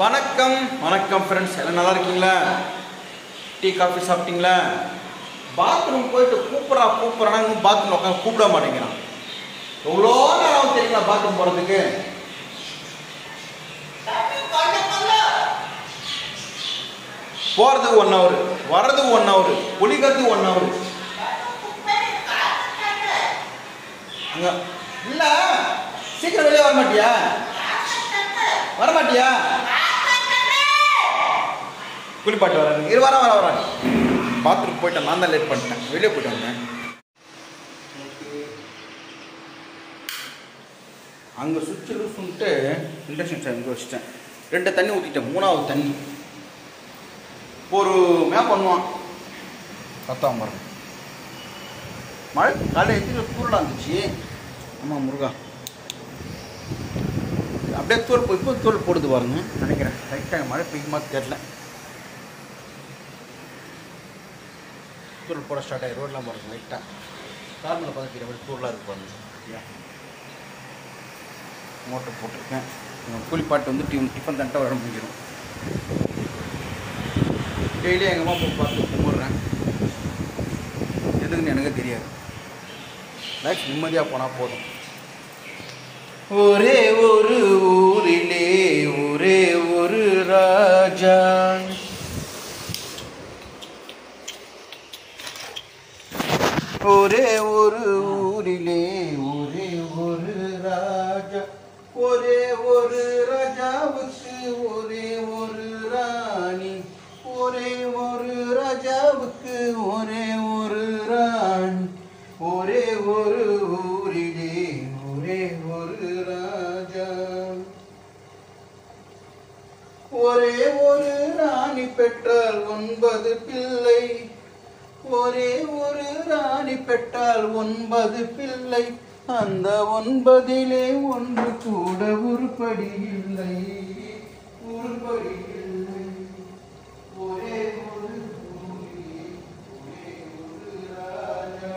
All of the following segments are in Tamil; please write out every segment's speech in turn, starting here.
வணக்கம் வணக்கம் ஃப்ரெண்ட்ஸ், எல்லாம் நல்லா இருக்கீங்களா? டீ காஃபி சாப்பிட்டீங்களா? பாத்ரூம் போயிட்டு கூப்பிட்றானா இன்னும் பாத்ரூம் உட்காந்து கூப்பிட மாட்டேங்கிறான். எவ்வளோ நேரம் தெரியுங்களா பாத்ரூம் போகிறதுக்கு? போகிறது 1 hour, வர்றது 1 hour, குளிக்கிறது 1 hour. அங்கே இல்லை, சீக்கிரம் வெளியே வரமாட்டியா? குளிப்பாட்டு வரேன், வரேன். பாத்ரூம் போயிட்டேன், நான் தான் லேட் பண்ணிட்டேன், வெளியே போயிட்டு வந்தேன். அங்கே சுவிட்சு லூஸ்ன்ட்டு இண்டக்ஷன் ஸ்டவ் இங்கே வச்சுட்டேன். 2 தண்ணி ஊற்றிட்டேன், 3வது தண்ணி பொறுமையாக பண்ணுவான். கத்தாம பாருங்க, மழை காலையில் எத்தனை தூரலாக இருந்துச்சு. ஆமாம் முருகா, அப்படியே தூள் இப்போ தூள் போடுது பாருங்க நினைக்கிறேன். லைட்டாக மழை பெய்யுமா தெரில, தூள் போட ஸ்டார்ட் ஆகி ரோடெலாம் பாருங்க. லைட்டாக கார்மலை பார்த்துக்கிற மாதிரி தூளாக இருக்கு பாருங்க. மோட்டர் போட்டிருக்கேன். குளிப்பாட்டு வந்து டிஃபன் தண்ட்டாக வர முடிஞ்சிடும். டெய்லி எங்கள் அம்மா பார்த்து கும்பிட்றேன், எதுக்குன்னு எனக்கு தெரியாது. லைஃப் நிம்மதியாக போனால் போதும். ஒரே ஒரு ஊரிலே ஒரே ஒரு ராஜா, ஒரே ஒரு ஊரிலே ஒரே ஒரு ராஜா, ஒரே ஒரு ராஜாவுக்கு ஒரே ஒரு ராணி, ஒரே ஒரு ராஜாவுக்கு ஒரே ஒரு ராணி, ஒரே ஒரு ஊரிலே ஒரே ஒரு ராஜா. ஒரே ஒரு ராணி பெற்றால் 9 பிள்ளை, ஒரே ஒரு ராணி பெற்றால் 9 பிள்ளை, அந்த 9லே ஒன்று கூட உருப்படி இல்லை, உருப்படி இல்லை. ஒரே ஒரு ஊரிலே ஒரே ஒரு ராஜா.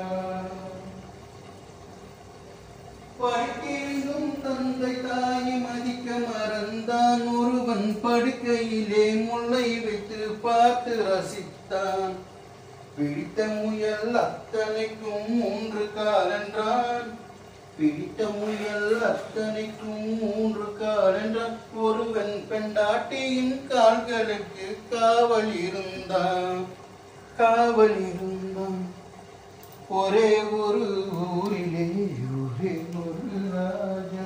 படிக்கிருந்தும் தந்தை தாயை மதிக்க மறந்தான், ஒருவன் படுக்கையிலே முல்லை வைத்து பார்த்து ரசித்தான். பிடித்த முயல் அத்தனைக்கும் 3 கால் என்றான், பிடித்த முயல் அத்தனைக்கும் 3 கால் என்றான். ஒருவன் பெண்டாட்டியின் கால்களுக்கு காவல் இருந்தான், காவல் இருந்தான். ஒரே ஒரு ஊரிலே ஒரே ஒரு ராஜா.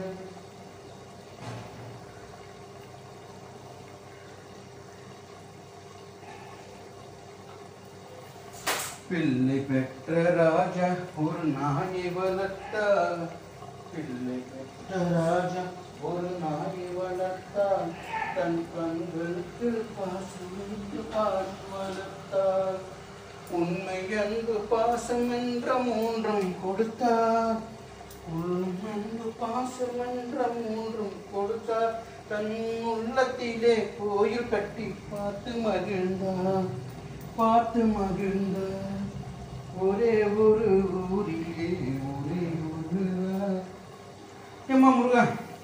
பிள்ளை பெற்ற ராஜா ஒரு நாயை வளர்த்தார், பிள்ளை பெற்ற ராஜா ஒரு நாயை வளர்த்தார், தன் கண்களுக்கு பாசம் பால் வளர்த்தார். உண்மை அன்பு பாசம் என்ற 3ம் கொடுத்தார், உண்மை அன்பு பாசம் என்ற 3ம் கொடுத்தார். தன் உள்ளத்திலே கோயில் கட்டி பார்த்து மகிழ்ந்தார், பார்த்து மகிழ்ந்தார். ஒரே ஒரு ஊரிலே ஒரே ஒரு ஏம்மா முருகா,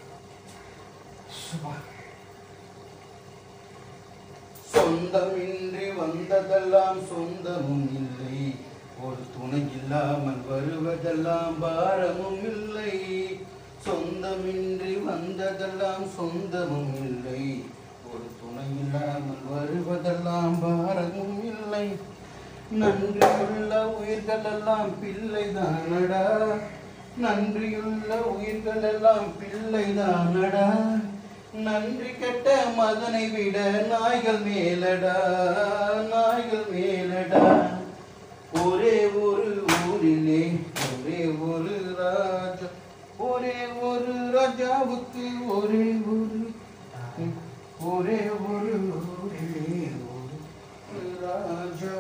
சொந்தமின்றி வந்ததெல்லாம் சொந்தமும் இல்லை, ஒரு துணை இல்லாமல் வருவதெல்லாம் பாரமும் இல்லை. சொந்தமின்றி வந்ததெல்லாம் சொந்தமும் இல்லை, ஒரு துணை இல்லாமல் வருவதெல்லாம் பாரமும் இல்லை. நன்றியுள்ள உயிர்களெல்லாம் பிள்ளைதானடா, நன்றியுள்ள உயிர்களெல்லாம் பிள்ளைதானடா. நன்றி கெட்ட மகனை விட நாய்கள் மேலடா, நாய்கள் மேலடா. ஒரே ஒரு ஊரிலே ஒரே ஒரு ராஜா, ஒரே ஒரு ராஜாவுக்கு ஒரே ஒரு ஒரே ஒரு ஊரிலே ஒரு ராஜா.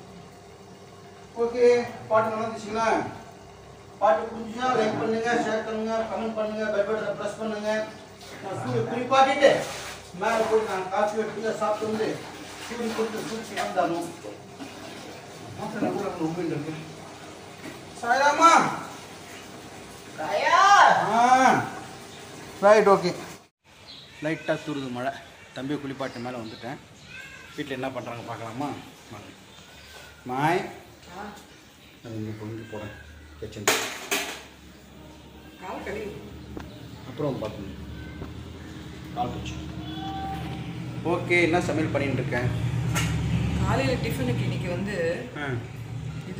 ஓகே, பாட்டு நல்லா இருந்துச்சுங்களா? பாட்டு புரிஞ்சுன்னா லைக் பண்ணுங்க, ஷேர் பண்ணுங்க, கமெண்ட் பண்ணுங்க, பெல் பட்டனை ப்ரெஸ் பண்ணுங்க. நான் சூரிய குறிப்பாட்டிட்டு மேலே போய் நான் காஃபி எடுத்து சாப்பிட்டு வந்து சூரிய கொடுத்து சூழ்ச்சி வந்தாலும் மாத்திரம் கூட ரொம்ப இருக்கு. சாயராமா ரைட், ஓகே. லைட்டாக தூருது மழை. தம்பியை குளிப்பாட்டு மேலே வந்துட்டேன். வீட்டில் என்ன பண்ணுறாங்க பார்க்கலாமா? வாங்க. மாய் அது இங்கே கொண்டு போகிறேன் கிச்சன். அப்புறம் பார்க்கணும் கால் வச்சு. ஓகே, என்ன சமையல் பண்ணிட்டு இருக்கேன்? காலையில் டிஃபனுக்கு இன்னைக்கு வந்து இது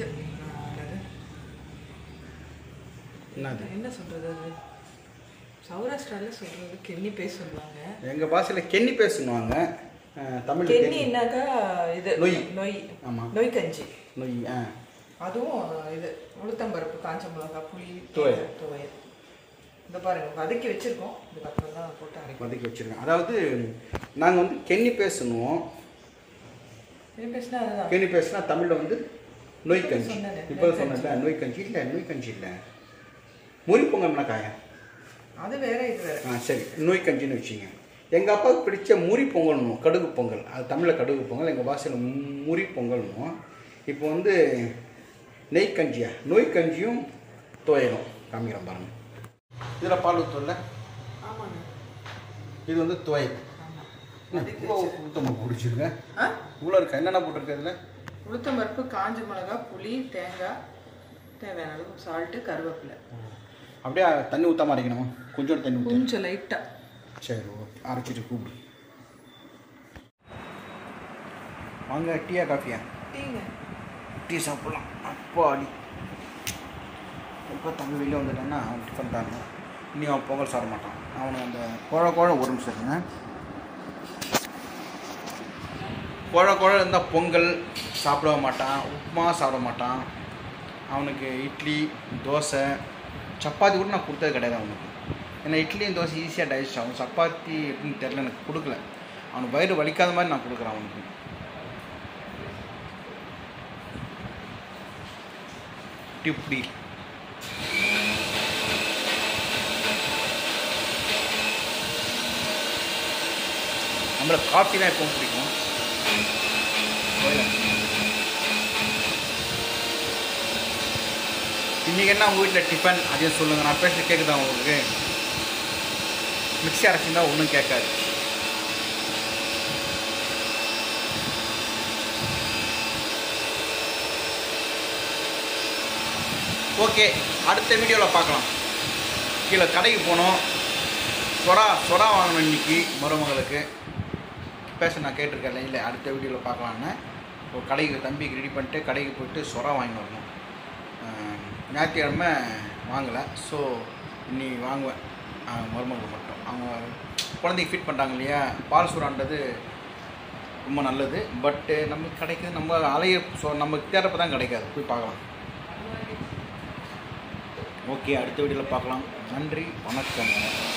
என்ன சொல்கிறது, அது சௌராஷ்டிராவில் சொல்கிறது கென்னி பேஸ் சொல்லுவாங்க. எங்கள் பாஷையில் கென்னி பேசுவாங்க. தமிழ் கென்னின்னாக்கா இது நொய். நொய். ஆமாம், நொய் கஞ்சி. நொய். அதுவும் இது உளுத்தம்பருப்பு, காஞ்ச மிளகா, புளி, துவையல். இந்த பாருங்க வதக்கி வச்சுருக்கோம். இதுக்கப்புறம் தான் போட்டு அரைக்கும். வதக்கி வச்சுருக்கேன். அதாவது நாங்கள் வந்து கென்னி பேசணும். கென்னி பேசினா அதுதான். கென்னி பேசினா தமிழில் வந்து நொய் கஞ்சி. இப்போ சொன்னேன் நொய் கஞ்சி. இல்லை, நொய் கஞ்சி இல்லை, முறி பொங்கல்னா காயம். அது வேற, இது வேற. சரி, நொய் கஞ்சின்னு வச்சுங்க. எங்கள் அப்பாவுக்கு பிடிச்ச முறி பொங்கல்னும், கடுகு பொங்கல். அது தமிழில் கடுகு பொங்கல், எங்கள் பாஷையில் முறி பொங்கல்னும். இப்போ வந்து நெய் கஞ்சியா, நொய் கஞ்சியும் துவையலும் காமிக்கிறோம் பாருங்கள். இதில் பால் ஊற்றல. ஆமாங்க, இது வந்து துவையல். உளுத்தம்பருப்பு பிடிச்சிருங்க. இவ்வளோ இருக்கா? என்னென்ன போட்டிருக்கு இதில்? உளுத்தம்பருப்பு, காஞ்ச மிளகா, புளி, தேங்காய், தேவையான அளவு சால்ட்டு, கருவேப்பிலை. அப்படியே தண்ணி ஊற்றாம அரைக்கணுமா? கொஞ்சம் தண்ணி ஊற்ற, கொஞ்சம் லைட்டாக. சரி, ஓகே. அரைச்சிட்டு கூப்பிடு. வாங்க, டீயா காஃபியா? டீங்க. டீ சாப்பிட்லாம். அப்பாடி, இப்போ தம்பி வெளியே வந்துட்டான்னா அவன் டிஃபன் தான். இனி அவன் பொங்கல் சாப்பிட மாட்டான். அவனுக்கு அந்த குழ ஒரு நிமிஷம் இருங்க. குழ இருந்தால் பொங்கல் சாப்பிட மாட்டான், உப்புமா சாப்பிட மாட்டான். அவனுக்கு இட்லி, தோசை, சப்பாத்தி கூட நான் கொடுத்தது கிடையாது அவனுக்கு. ஏன்னா இட்லியும் தோசை ஈஸியாக டைஜஸ்ட் ஆகும். சப்பாத்தி எப்படின்னு தெரில, எனக்கு கொடுக்கல. அவனுக்கு வயிறு வலிக்காத மாதிரி நான் கொடுக்குறேன் அவனுக்கு. இப்படி நம்மளுக்கு காஃபி தான் எப்பவும் பிடிக்கும். இன்றைக்கி என்ன உங்கள் வீட்டில் டிஃபன் அதையும் சொல்லுங்கள். நான் பேசுகிறது கேட்குதா உங்களுக்கு? மிக்ஸி அரைச்சிருந்தா ஒன்றும் கேட்காது. ஓகே, அடுத்த வீடியோவில் பார்க்கலாம். கீழே கடைக்கு போனோம். சொரா வாங்கணும் இன்னைக்கு மருமகளுக்கு. பேச நான் கேட்டிருக்கேன். இல்லை, அடுத்த வீடியோவில் பார்க்கலான்னு ஒரு கடைக்கு தம்பிக்கு ரெடி பண்ணிட்டு கடைக்கு போய்ட்டு சொரா வாங்கிட்டு வரணும். ஞாயிற்றுக்கிழமை வாங்கலை, ஸோ இன்னைக்கு வாங்குவேன். மருமகள் மட்டும். அவங்க குழந்தைக்கு ஃபிட் பண்ணுறாங்க இல்லையா, பால் சுறான்றது ரொம்ப நல்லது. பட்டு நமக்கு கிடைக்குது, நம்ம அலைய நமக்கு தேடுறப்ப தான் கிடைக்காது. போய் பார்க்கலாம். ஓகே, அடுத்த வீடியோவில் பார்க்கலாம். நன்றி, வணக்கம்.